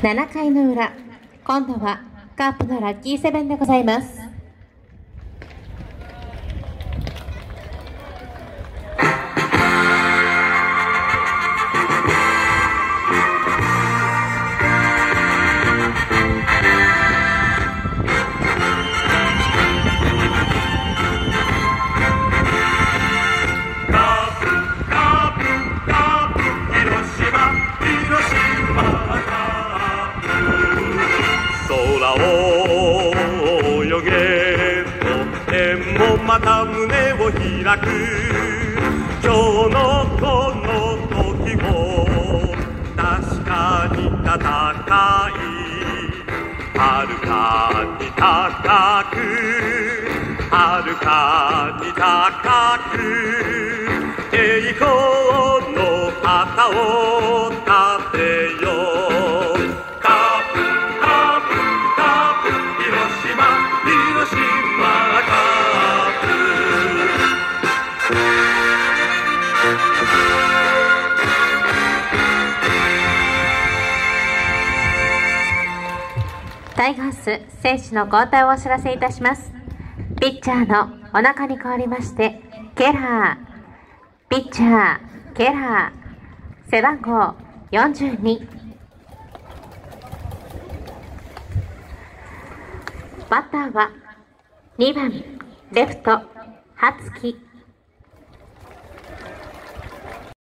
7回の裏、今度はカープのラッキーセブンでございます。 空を泳げと天もまた胸を開く今日のこの時も確かに戦い遥かに高く遥かに高く栄光の旗を立てようタイガース選手の交代をお知らせいたします。ピッチャーのお腹に変わりましてケラー、ピッチャーケラー、背番号42、バッターは2番レフト羽月。